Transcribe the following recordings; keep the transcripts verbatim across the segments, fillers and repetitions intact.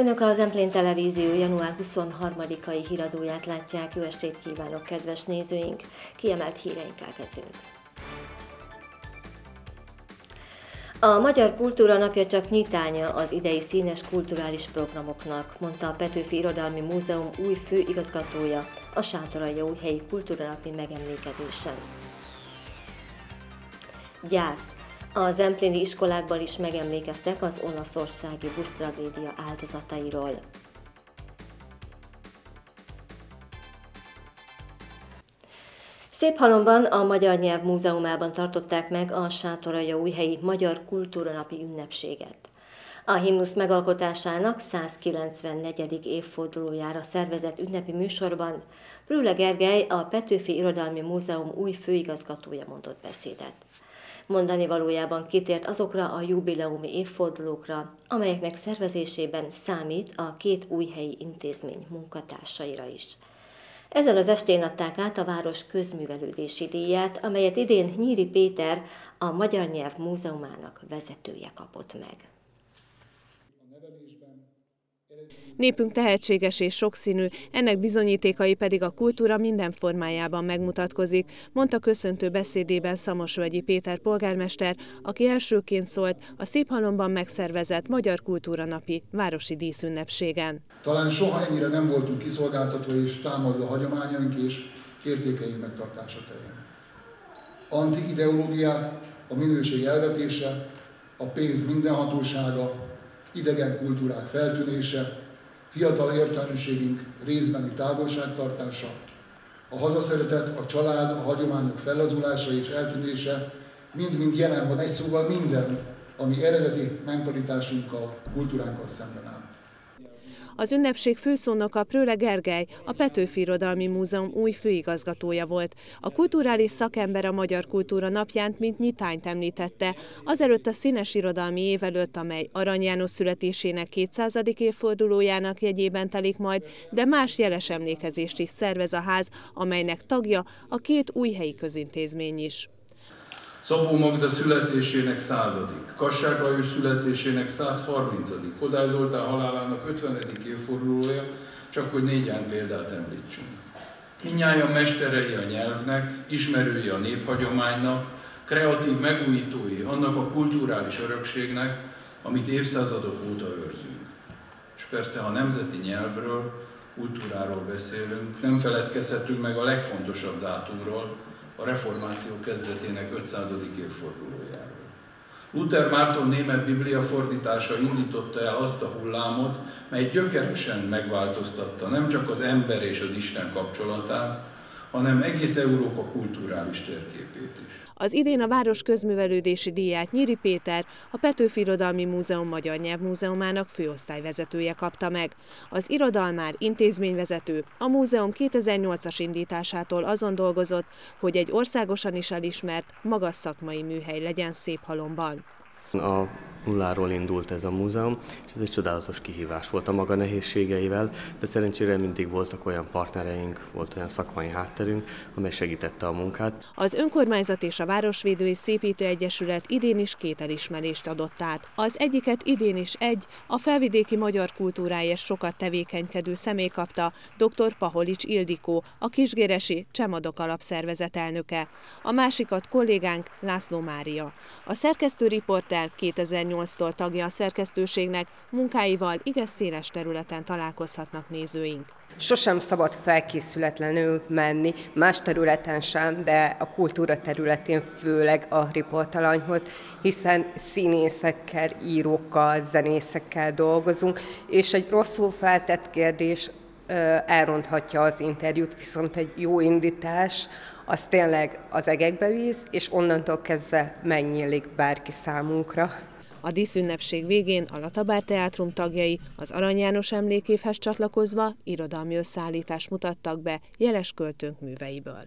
Önök a Zemplén Televízió január huszonharmadikai híradóját látják. Jó estét kívánok, kedves nézőink! Kiemelt híreinkkel kezdünk. A Magyar Kultúra Napja csak nyitánya az idei színes kulturális programoknak, mondta a Petőfi Irodalmi Múzeum új főigazgatója a Sátoraljaújhelyi Kultúranapi megemlékezésen. Gyász. A zempléni iskolákban is megemlékeztek az olaszországi busztragédia áldozatairól. Széphalomban, a Magyar Nyelv Múzeumában tartották meg a Sátoraljaújhelyi Magyar Kultúranapi ünnepséget. A himnusz megalkotásának százkilencvennegyedik évfordulójára szervezett ünnepi műsorban Prüle Gergely, a Petőfi Irodalmi Múzeum új főigazgatója mondott beszédet. Mondani valójában kitért azokra a jubileumi évfordulókra, amelyeknek szervezésében számít a két újhelyi intézmény munkatársaira is. Ezen az estén adták át a város közművelődési díját, amelyet idén Nyíri Péter, a Magyar Nyelv Múzeumának vezetője kapott meg. Népünk tehetséges és sokszínű, ennek bizonyítékai pedig a kultúra minden formájában megmutatkozik, mondta köszöntő beszédében Szamosvölgyi Péter polgármester, aki elsőként szólt a Széphalomban megszervezett Magyar Kultúranapi városi díszünnepségen. Talán soha ennyire nem voltunk kiszolgáltatva és támadva hagyományaink és értékeink megtartása terén. Anti-ideológiák, a minőség elvetése, a pénz mindenhatósága, idegen kultúrák feltűnése, fiatal értelmiségünk részbeni távolságtartása, a hazaszeretet, a család, a hagyományok fellazulása és eltűnése mind-mind jelen van, egy szóval minden, ami eredeti mentalitásunkkal, kultúránkkal szemben áll. Az ünnepség főszónoka Pröle Gergely, a Petőfi Irodalmi Múzeum új főigazgatója volt. A kulturális szakember a Magyar Kultúra Napján mint nyitányt említette, azelőtt a színes irodalmi év előtt, amely Arany János születésének kétszázadik évfordulójának jegyében telik majd, de más jeles emlékezést is szervez a ház, amelynek tagja a két újhelyi közintézmény is. Szabó Magda születésének századik, Kassák Lajos születésének százharmincadik, Kodály Zoltán halálának ötvenedik évfordulója, csak hogy négyen példát említsünk. Mindnyájan mesterei a nyelvnek, ismerői a néphagyománynak, kreatív megújítói annak a kulturális örökségnek, amit évszázadok óta őrzünk. És persze, ha nemzeti nyelvről, kultúráról beszélünk, nem feledkezhetünk meg a legfontosabb dátumról, a reformáció kezdetének ötszázadik évfordulójáról. Luther Márton német biblia fordítása indította el azt a hullámot, mely gyökeresen megváltoztatta nem csak az ember és az Isten kapcsolatát, hanem egész Európa kulturális térképét is. Az idén a város közművelődési díját Nyíri Péter, a Petőfi Irodalmi Múzeum Magyar Nyelv Múzeumának főosztályvezetője kapta meg. Az irodalmár, intézményvezető a múzeum kétezer-nyolcas indításától azon dolgozott, hogy egy országosan is elismert, magas szakmai műhely legyen Széphalomban. A nulláról indult ez a múzeum, és ez egy csodálatos kihívás volt a maga nehézségeivel, de szerencsére mindig voltak olyan partnereink, volt olyan szakmai hátterünk, amely segítette a munkát. Az önkormányzat és a Városvédő és Szépítő Egyesület idén is két elismerést adott át. Az egyiket idén is egy, a felvidéki magyar kultúráért sokat tevékenykedő személy kapta, dr. Paholics Ildikó, a Kisgéresi Csemadok Alapszervezet elnöke. A másikat kollégánk László Mária. A szerkesztő riporter kétezer-nyolctól tagja a szerkesztőségnek, munkáival igen széles területen találkozhatnak nézőink. Sosem szabad felkészületlenül menni, más területen sem, de a kultúra területén főleg a riportalanyhoz, hiszen színészekkel, írókkal, zenészekkel dolgozunk, és egy rosszul feltett kérdés elronthatja az interjút, viszont egy jó indítás, az tényleg az egekbe víz, és onnantól kezdve megnyílik bárki számunkra. A díszünnepség végén a Latabár Teátrum tagjai az Arany János emlékévhez csatlakozva irodalmi összeállítást mutattak be jeles költőnk műveiből.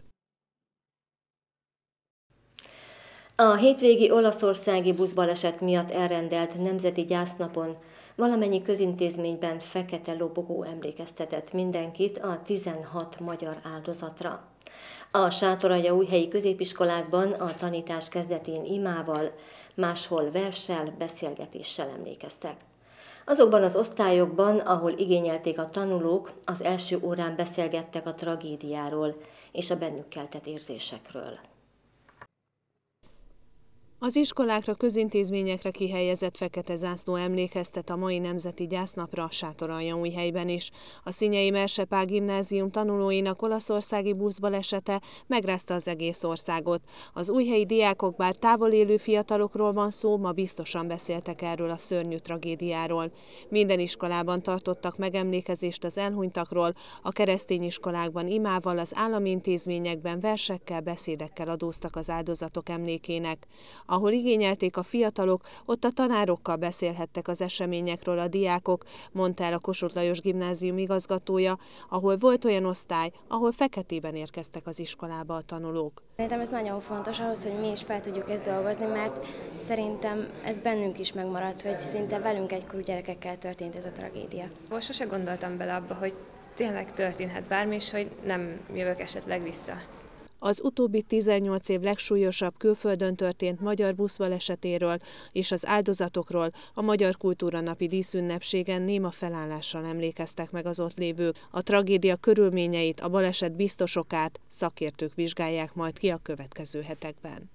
A hétvégi olaszországi buszbaleset miatt elrendelt nemzeti gyásznapon valamennyi közintézményben fekete lobogó emlékeztetett mindenkit a tizenhat magyar áldozatra. A Sátoraljaújhelyi középiskolákban a tanítás kezdetén imával, máshol verssel, beszélgetéssel emlékeztek. Azokban az osztályokban, ahol igényelték a tanulók, az első órán beszélgettek a tragédiáról és a bennük keltett érzésekről. Az iskolákra, közintézményekre kihelyezett fekete zászló emlékeztet a mai Nemzeti Gyásznapra Sátoraljaújhelyben is. A Szinyei Mersepál gimnázium tanulóinak olaszországi buszbalesete megrázta az egész országot. Az újhelyi diákok, bár távol élő fiatalokról van szó, ma biztosan beszéltek erről a szörnyű tragédiáról. Minden iskolában tartottak megemlékezést az elhunytakról, a keresztény iskolákban imával, az állami intézményekben versekkel, beszédekkel adóztak az áldozatok emlékének. Ahol igényelték a fiatalok, ott a tanárokkal beszélhettek az eseményekről a diákok, mondta el a Kossuth Lajos Gimnázium igazgatója, ahol volt olyan osztály, ahol feketében érkeztek az iskolába a tanulók. Szerintem ez nagyon fontos ahhoz, hogy mi is fel tudjuk ezt dolgozni, mert szerintem ez bennünk is megmaradt, hogy szinte velünk egykorú gyerekekkel történt ez a tragédia. Most sose gondoltam bele abba, hogy tényleg történhet bármi, és hogy nem jövök esetleg vissza. Az utóbbi tizennyolc év legsúlyosabb külföldön történt magyar buszbalesetéről és az áldozatokról a Magyar Kultúranapi díszünnepségen néma felállással emlékeztek meg az ott lévők. A tragédia körülményeit, a baleset biztosokát szakértők vizsgálják majd ki a következő hetekben.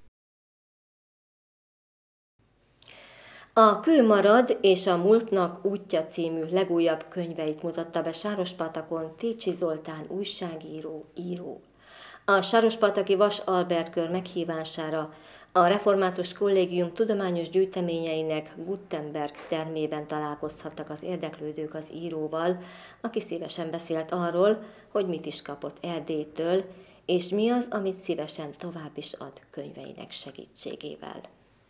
A Kő marad és a múltnak útja című legújabb könyveit mutatta be Sárospatakon Técsi Zoltán újságíró, író. A sárospataki Vas Albert kör meghívására a Református Kollégium tudományos gyűjteményeinek Gutenberg termében találkozhattak az érdeklődők az íróval, aki szívesen beszélt arról, hogy mit is kapott Erdélytől, és mi az, amit szívesen tovább is ad könyveinek segítségével.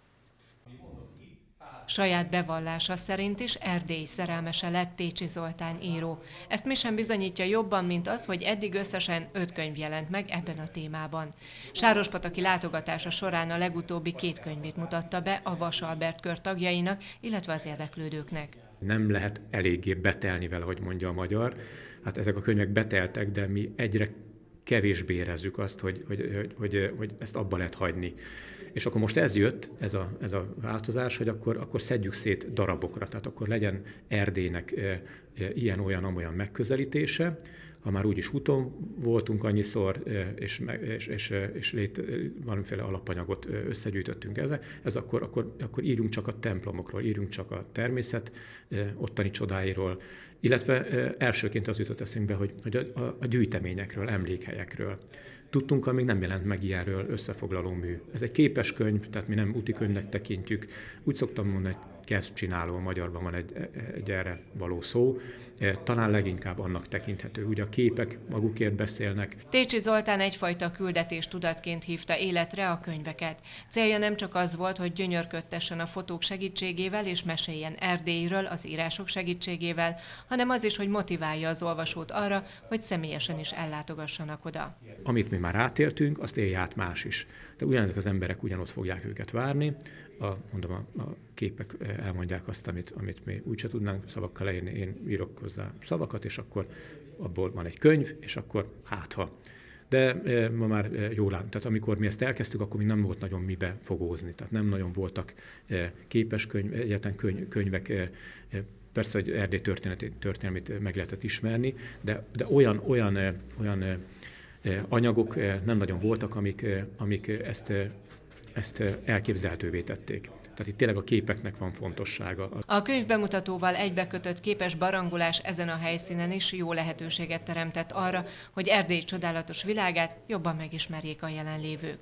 Saját bevallása szerint is Erdély szerelmese lett Técsi Zoltán író. Ezt mi sem bizonyítja jobban, mint az, hogy eddig összesen öt könyv jelent meg ebben a témában. Sárospataki látogatása során a legutóbbi két könyvét mutatta be a Vas Albert kör tagjainak, illetve az érdeklődőknek. Nem lehet eléggé betelni vele, hogy mondja a magyar. Hát ezek a könyvek beteltek, de mi egyre kevésbé érezzük azt, hogy, hogy, hogy, hogy, hogy ezt abba lehet hagyni. És akkor most ez jött, ez a, ez a változás, hogy akkor, akkor szedjük szét darabokra, tehát akkor legyen Erdélynek e, e, ilyen-olyan-amolyan megközelítése. Ha már úgyis úton voltunk annyiszor, e, és, és, és, és lét, valamiféle alapanyagot összegyűjtöttünk ezzel, ez akkor, akkor, akkor írjunk csak a templomokról, írjunk csak a természet e, ottani csodáiról, illetve e, elsőként az jutott eszünkbe, hogy, hogy a, a, a gyűjteményekről, emlékhelyekről. Tudtunk, amíg nem jelent meg ilyenről összefoglaló mű. Ez egy képes könyv, tehát mi nem úti könyvnek tekintjük. Úgy szoktam mondani, hogy kezdcsináló, a magyarban van egy, egy erre való szó. Talán leginkább annak tekinthető. Ugye a képek magukért beszélnek. Técsi Zoltán egyfajta küldetéstudatként hívta életre a könyveket. Célja nem csak az volt, hogy gyönyörködtessen a fotók segítségével és meséljen Erdélyről az írások segítségével, hanem az is, hogy motiválja az olvasót arra, hogy személyesen is ellátogassanak oda. Amit mi már átéltünk, azt élje át más is. De ugyanezek az emberek ugyanott fogják őket várni. A, mondom, a, a képek elmondják azt, amit, amit mi úgyse tudnánk szavakkal leírni. Én írok hozzá szavakat, és akkor abból van egy könyv, és akkor hátha. De e, ma már e, jól áll. Tehát amikor mi ezt elkezdtük, akkor még nem volt nagyon mibe fogózni. Tehát nem nagyon voltak e, képes könyv, egyáltalán könyv, könyvek. E, e, persze, hogy Erdély történelmét meg lehetett ismerni, de, de olyan, olyan, e, olyan e, anyagok e, nem nagyon voltak, amik, e, amik ezt e, ezt elképzelhetővé tették. Tehát itt tényleg a képeknek van fontossága. A könyv bemutatóval egybekötött képes barangolás ezen a helyszínen is jó lehetőséget teremtett arra, hogy Erdély csodálatos világát jobban megismerjék a jelenlévők.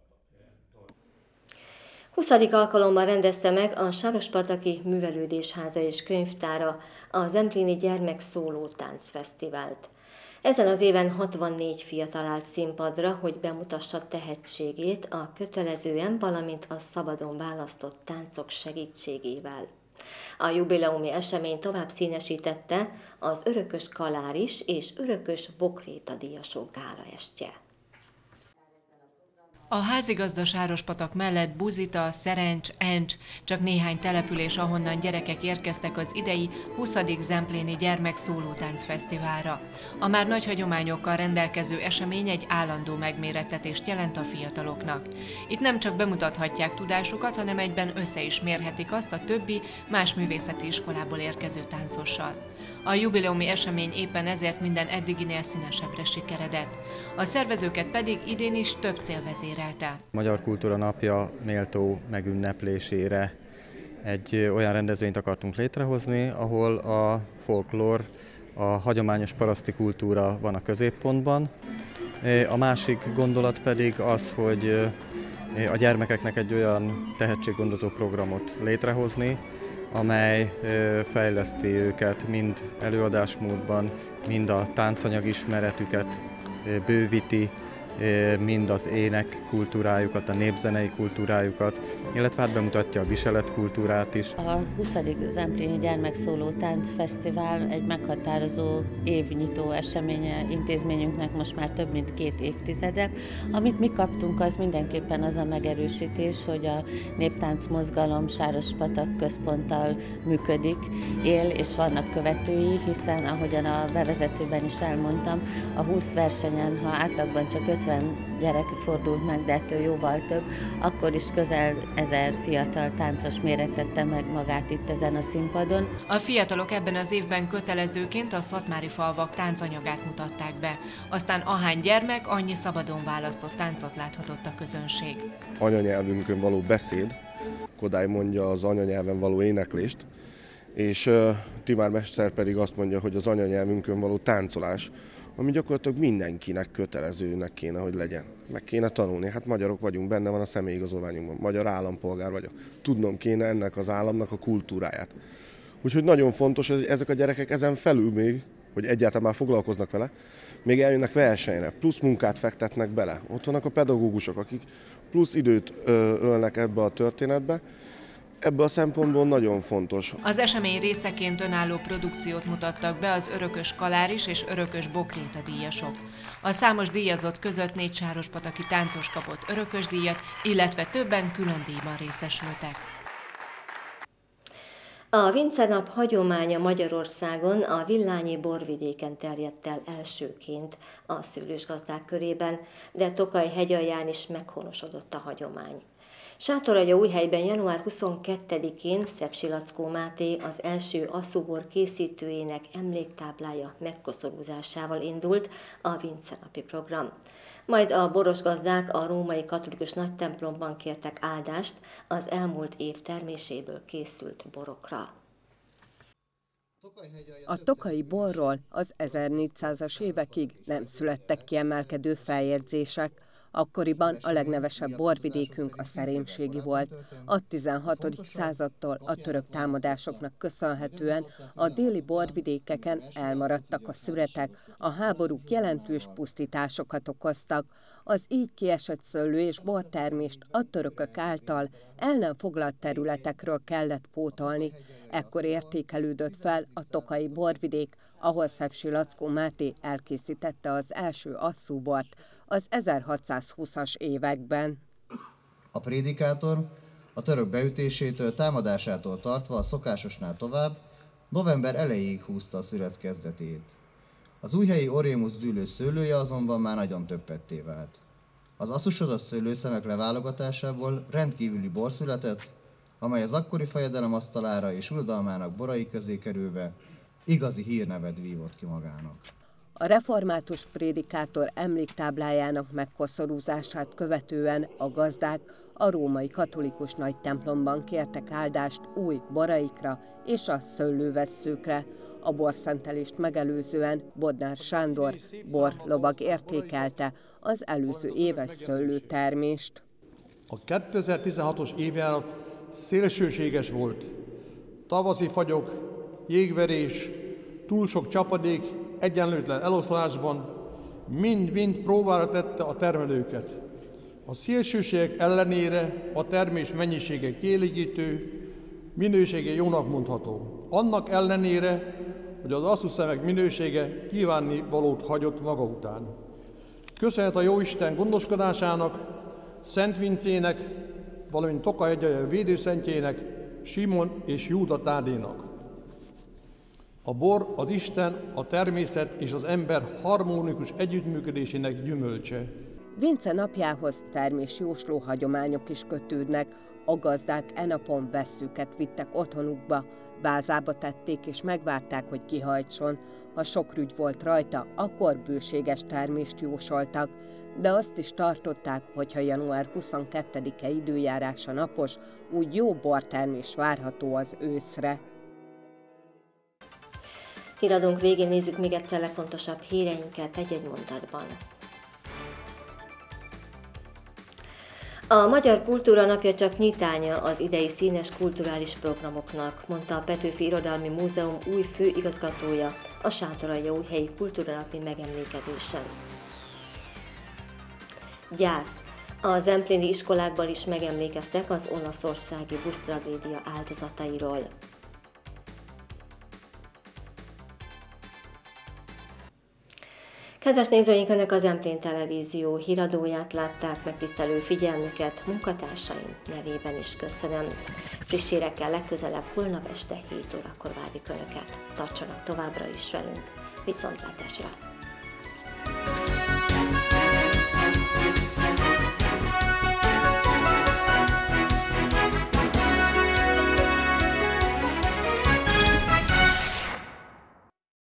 huszadik alkalommal rendezte meg a Sárospataki Művelődésháza és Könyvtára a Zemplini Gyermek Szóló Táncfesztivált. Ezen az éven hatvannégy fiatal állt színpadra, hogy bemutassa tehetségét a kötelezően, valamint a szabadon választott táncok segítségével. A jubileumi esemény tovább színesítette az Örökös Kaláris és Örökös Bokréta díjasok gálaestje. A házigazda Sárospatak mellett Buzita, Szerencs, Encs, csak néhány település, ahonnan gyerekek érkeztek az idei huszadik Zempléni Gyermekszólótáncfesztiválra. A már nagy hagyományokkal rendelkező esemény egy állandó megmérettetést jelent a fiataloknak. Itt nem csak bemutathatják tudásukat, hanem egyben össze is mérhetik azt a többi, más művészeti iskolából érkező táncossal. A jubileumi esemény éppen ezért minden eddiginél színesebbre sikeredett. A szervezőket pedig idén is több cél vezérelte. Magyar Kultúra Napja méltó megünneplésére egy olyan rendezvényt akartunk létrehozni, ahol a folklór, a hagyományos paraszti kultúra van a középpontban. A másik gondolat pedig az, hogy a gyermekeknek egy olyan tehetséggondozó programot létrehozni, amely fejleszti őket mind előadásmódban, mind a táncanyag ismeretüket bővíti, mind az ének kultúrájukat, a népzenei kultúrájukat, illetve hát bemutatja a viseletkultúrát is. A huszadik Zempléni Gyermekszóló Táncfesztivál egy meghatározó évnyitó eseménye intézményünknek most már több mint két évtizede. Amit mi kaptunk, az mindenképpen az a megerősítés, hogy a néptánc mozgalom Sárospatak központtal működik, él és vannak követői, hiszen ahogyan a bevezetőben is elmondtam, a húsz versenyen, ha átlagban csak ötven gyerek fordult meg, de ettől jóval több, akkor is közel ezer fiatal táncos mérettette meg magát itt ezen a színpadon. A fiatalok ebben az évben kötelezőként a szatmári falvak táncanyagát mutatták be. Aztán ahány gyermek, annyi szabadon választott táncot láthatott a közönség. Anyanyelvünkön való beszéd, Kodály mondja az anyanyelven való éneklést, és uh, Timár mester pedig azt mondja, hogy az anyanyelvünkön való táncolás, ami gyakorlatilag mindenkinek kötelezőnek kéne, hogy legyen. Meg kéne tanulni. Hát magyarok vagyunk, benne van a személyigazolványunkban, magyar állampolgár vagyok. Tudnom kéne ennek az államnak a kultúráját. Úgyhogy nagyon fontos, hogy ezek a gyerekek ezen felül még, hogy egyáltalán már foglalkoznak vele, még eljönnek versenyre, plusz munkát fektetnek bele. Ott vannak a pedagógusok, akik plusz időt ölnek ebbe a történetbe. Ebből a szempontból nagyon fontos. Az esemény részeként önálló produkciót mutattak be az Örökös Kaláris és Örökös Bokréta díjasok. A számos díjazott között négy sárospataki táncos kapott örökös díjat, illetve többen külön díjban részesültek. A Vince nap hagyománya Magyarországon a Villányi borvidéken terjedt el elsőként a szőlősgazdák körében, de Tokaj hegyalján is meghonosodott a hagyomány. Sátoraljaújhelyben január huszonkettedikén Szepsi Lackó Máté, az első asszúbor készítőjének emléktáblája megkoszorúzásával indult a Vince napi program. Majd a boros gazdák a római katolikus nagytemplomban kértek áldást az elmúlt év terméséből készült borokra. A tokaji borról az ezernégyszázas évekig nem születtek kiemelkedő feljegyzések. Akkoriban a legnevesebb borvidékünk a Szerémségi volt. A tizenhatodik századtól a török támadásoknak köszönhetően a déli borvidékeken elmaradtak a szüretek, a háborúk jelentős pusztításokat okoztak. Az így kiesett szőlő és bortermést a törökök által el nem foglalt területekről kellett pótolni. Ekkor értékelődött fel a tokaji borvidék, ahol Szepsi Lackó Máté elkészítette az első asszúbort az ezerhatszázhúszas években. A prédikátor a török beütésétől, támadásától tartva a szokásosnál tovább november elejéig húzta a szüret kezdetét. Az újhelyi Orémus dűlő szőlője azonban már nagyon többetté vált. Az asszusodott szőlőszemek leválogatásából rendkívüli bor született, amely az akkori fejedelem asztalára és uradalmának borai közé kerülve igazi hírnevet vívott ki magának. A református prédikátor emléktáblájának megkoszorúzását követően a gazdák a római katolikus nagytemplomban kértek áldást új boraikra és a szőlővesszőkre. A borszentelést megelőzően Bodnár Sándor borlovag értékelte az előző éves szőlőtermést. A kétezer-tizenhatos évjárat szélsőséges volt. Tavaszi fagyok, jégverés, túl sok csapadék, egyenlőtlen eloszlásban mind-mind próbára tette a termelőket. A szélsőségek ellenére a termés mennyisége kielégítő, minősége jónak mondható. Annak ellenére, hogy az asszuszemek minősége kívánni valót hagyott maga után. Köszönhet a Jóisten gondoskodásának, Szent Vincének, valamint Tokaj védőszentjének, Simon és Júda Tádénak. A bor az Isten, a természet és az ember harmonikus együttműködésének gyümölcse. Vince napjához termésjósló hagyományok is kötődnek. A gazdák e napon vesszőket vittek otthonukba, vázába tették és megvárták, hogy kihajtson. Ha sok rügy volt rajta, akkor bőséges termést jósoltak, de azt is tartották, hogyha január huszonkettedike időjárása napos, úgy jó bortermés várható az őszre. Híradónk végén nézzük még egyszer legfontosabb híreinket egy-egy mondatban. A Magyar Kultúra Napja csak nyitánya az idei színes kulturális programoknak, mondta a Petőfi Irodalmi Múzeum új főigazgatója a Sátoraljaújhelyi Kultúranapi megemlékezésen. Gyász. A zempléni iskolákban is megemlékeztek az olaszországi busztragédia áldozatairól. Kedves nézőink, Önök a Zemplén Televízió híradóját látták, megtisztelő figyelmüket munkatársaim nevében is köszönöm. Friss hírekkel legközelebb holnap este hét órakor várjuk Önöket. Tartsanak továbbra is velünk. Viszontlátásra!